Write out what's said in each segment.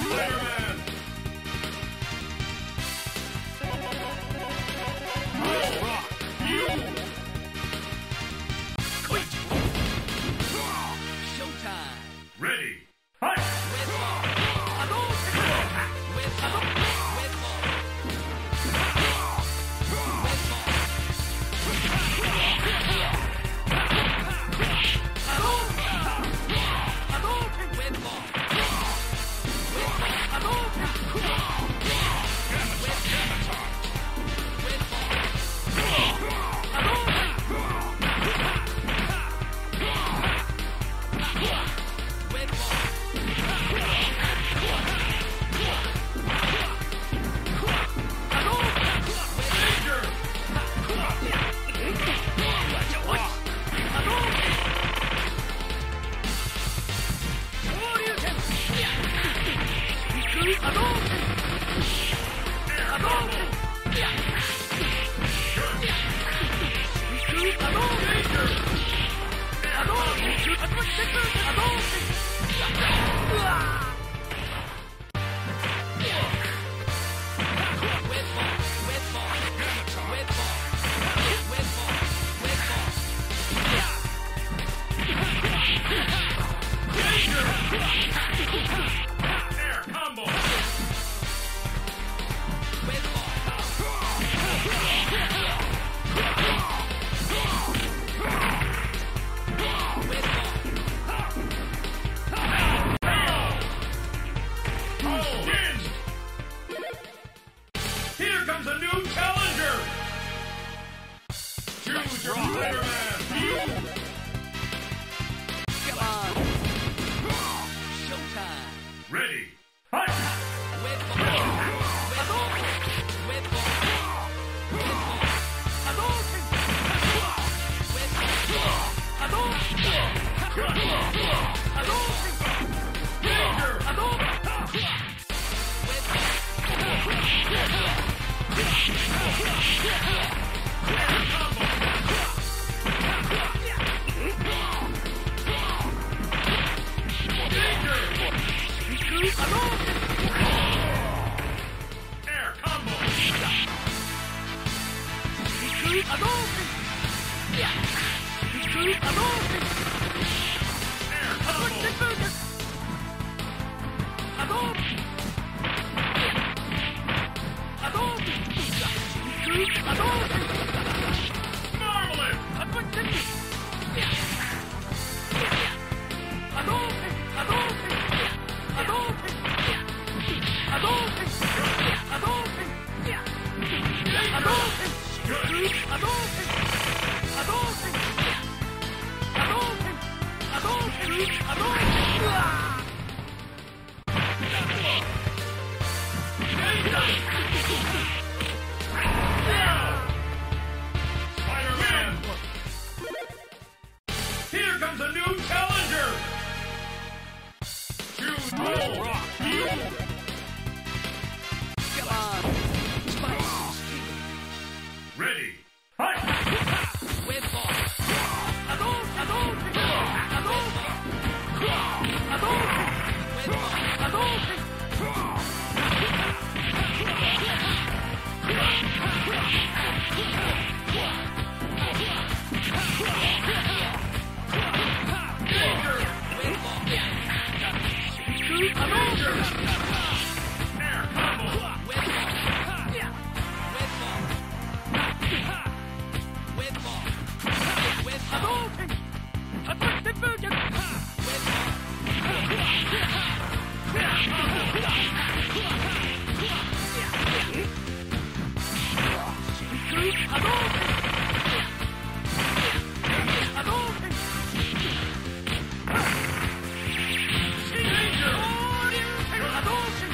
Hadouken!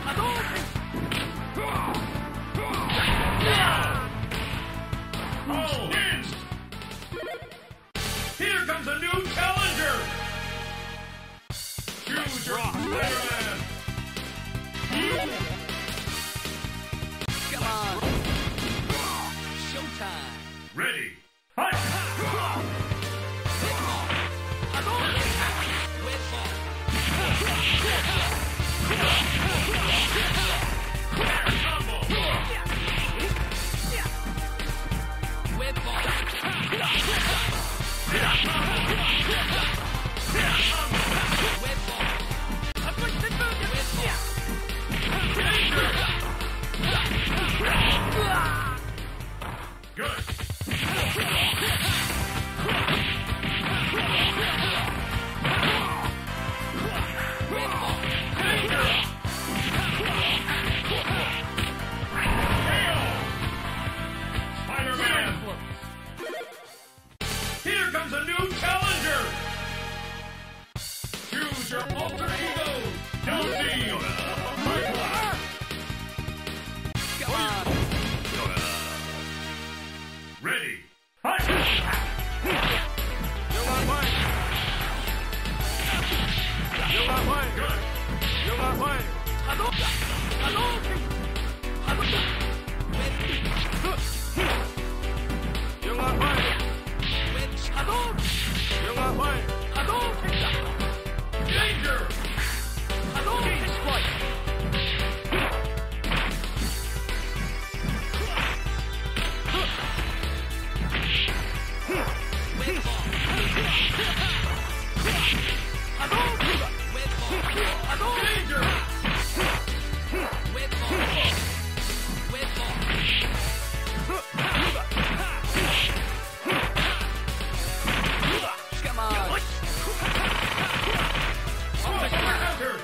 All hinged! Here comes a new challenger! Choose your Spider-Man! Come on. Showtime. Ready! Fight! Good! Spider-Man! Here comes a new challenger! Choose your alter ego! Don't be! Come on. Ready! Fight! You're not mine. You're not mine. Good! You're not mine. You're not mine. You're not mine. Danger! Danger! Come on. Counter!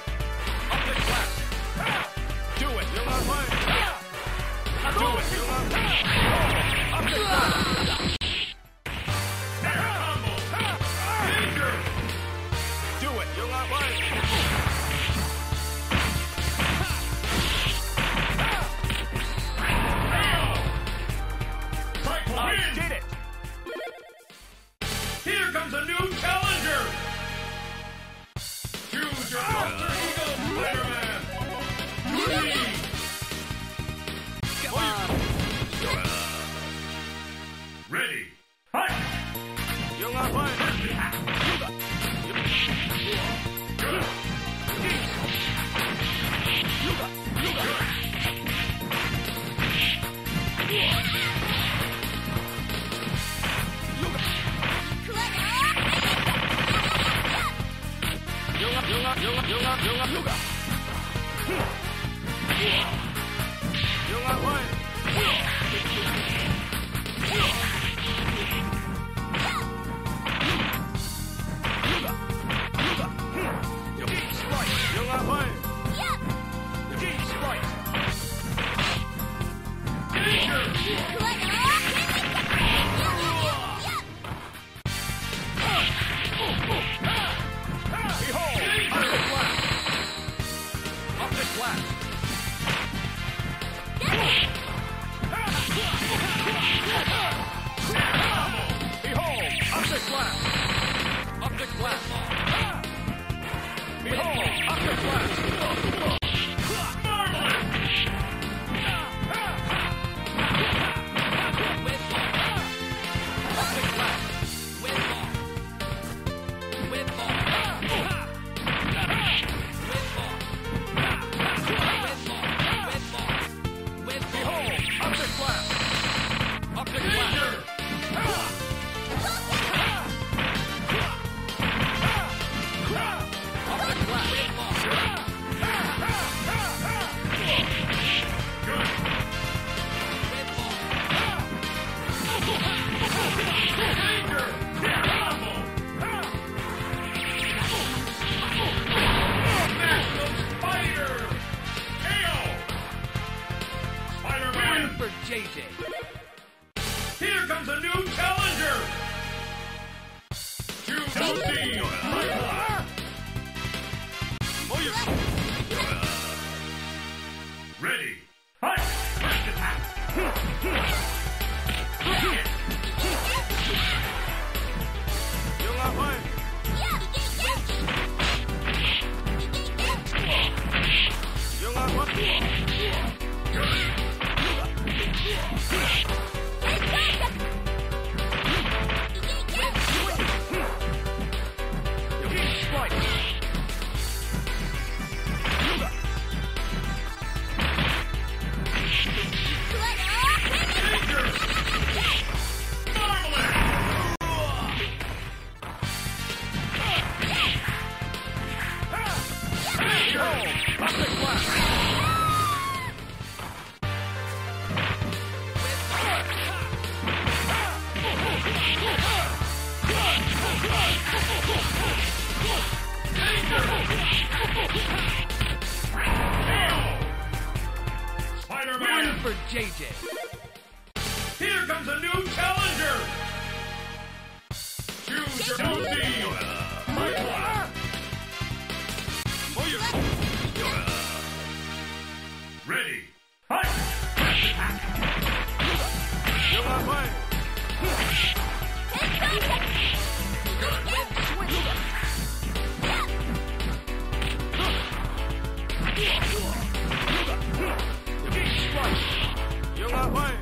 Do it. You're not mine. Do it. You're not mine. Air combo! Danger! Do it. You're not mine. Cycle I in! did it. Here comes a new challenger! Choose your alter ego, Spider-Man! Three! Come on. Ready! Fight! You're not mine. Good! You're not mine. You're not mine. Danger! JJ. Here comes a new challenger! Ready. Fight! First attack. 영화 화이. 영화 화이. Spider-Man! For JJ. Here comes a new challenger! Choose your own team! Ready! Fight! 영화 화이. 영화 화이.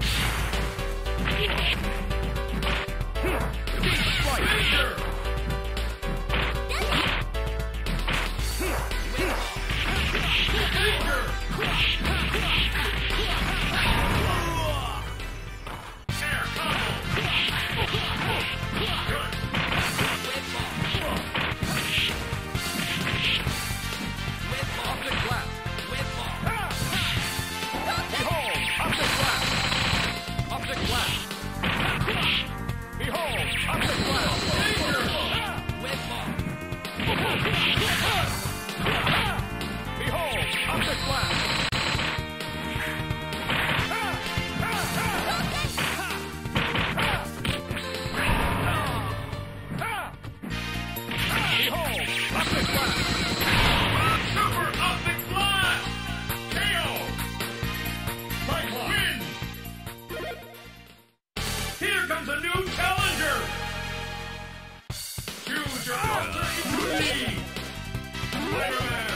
Super Optic Blast! KO! Cyclops wins! Here comes a new challenger! Choose your alter ego team! Spider-Man!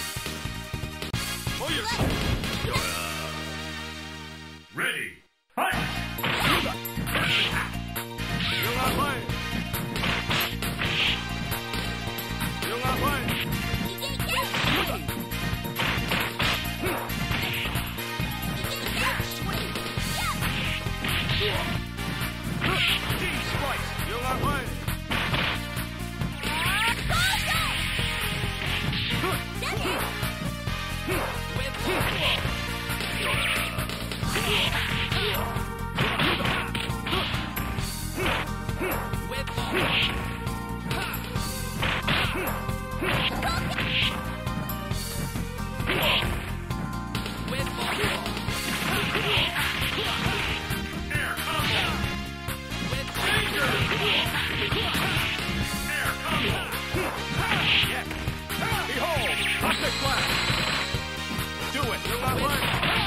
Ready! Fight! 영화 화이. 영화 화이. 영화 화이. Air combo! Danger! Air combo! Behold, Optic Blast. Do it. 영화 화이.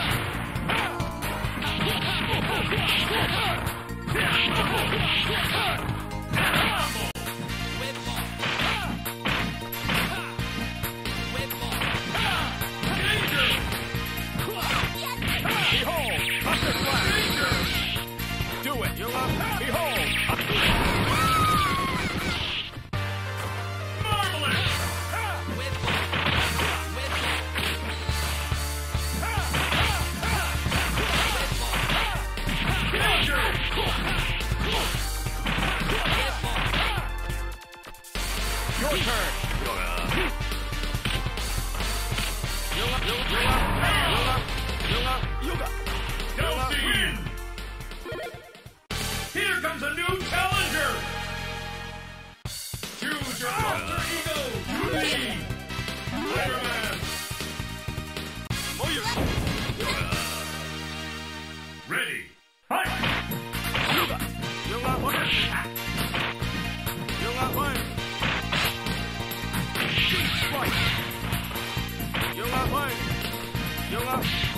Behold, Optic Blast. Do it. 영화. Behold. Marvelous! Your turn. Kelsey wins! Here comes a new challenger! Choose your alter ego team! Spider-Man! Ready! Fight! 영화 화이. 영화 화이. 영화 화이. Yoga.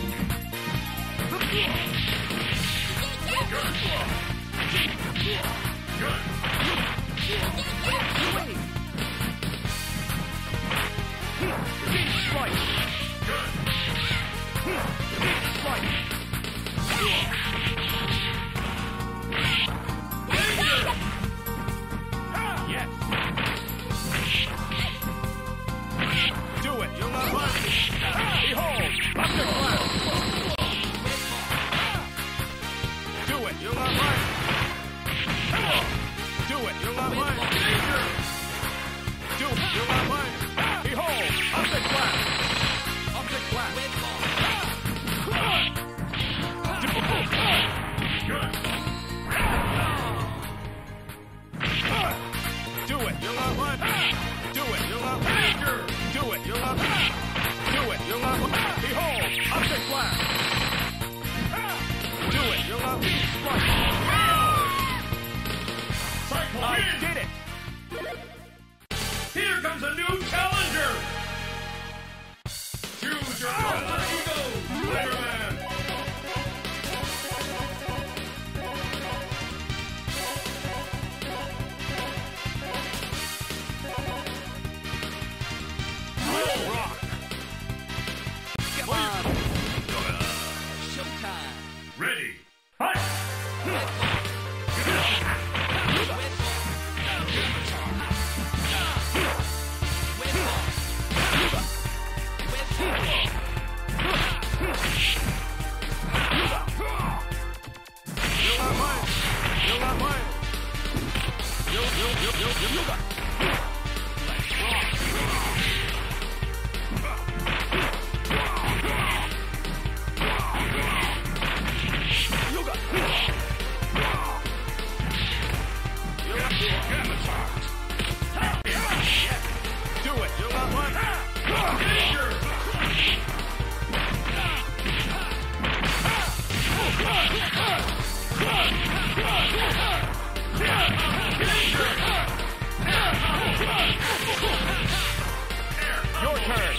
I did it! Here comes a new challenger! Choose your alter ego, Spider-Man! Rock. Come on. Showtime. Ready, fight! Your turn.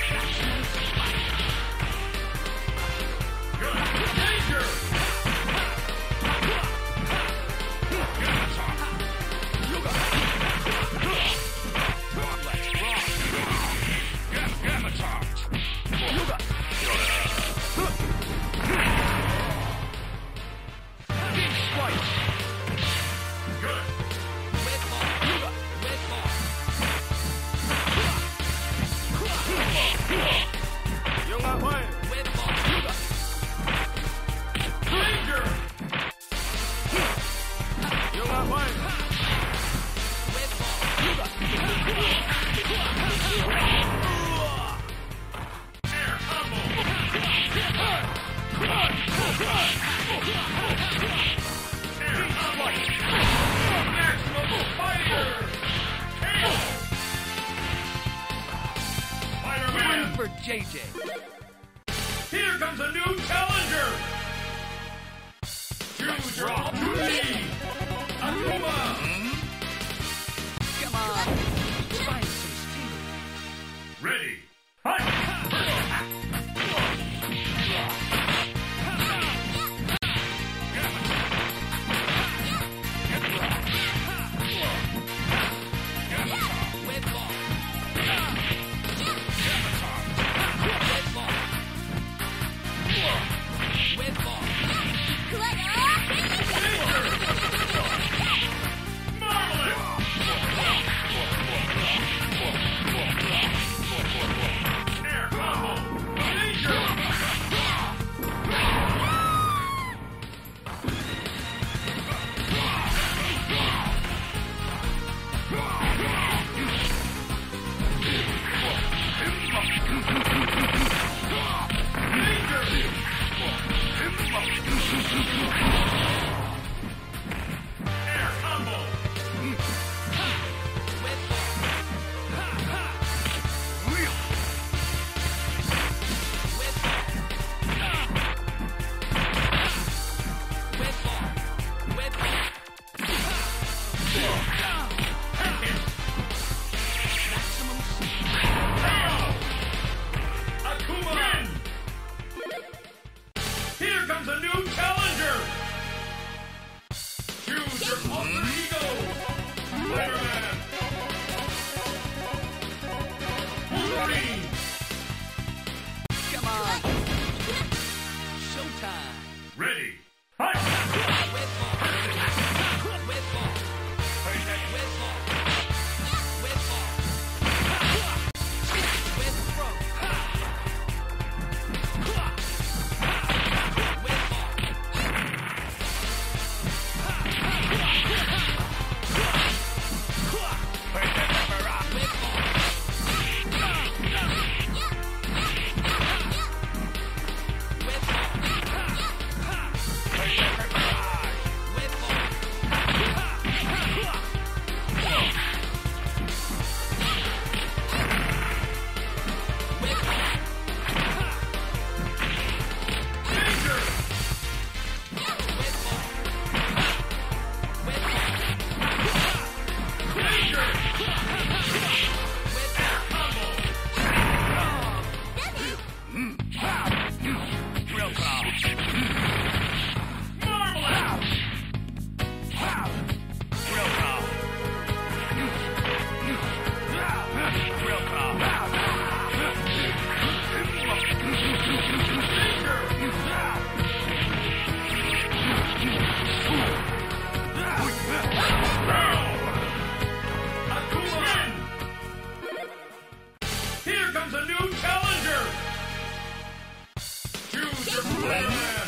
One for JJ. Here comes a new challenger! Choose your alter ego, Akuma! Come on. Find some steel. Ready, fight! With ball. Spider-Man!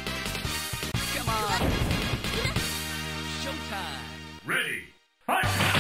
Come on. Showtime. Ready! Fight!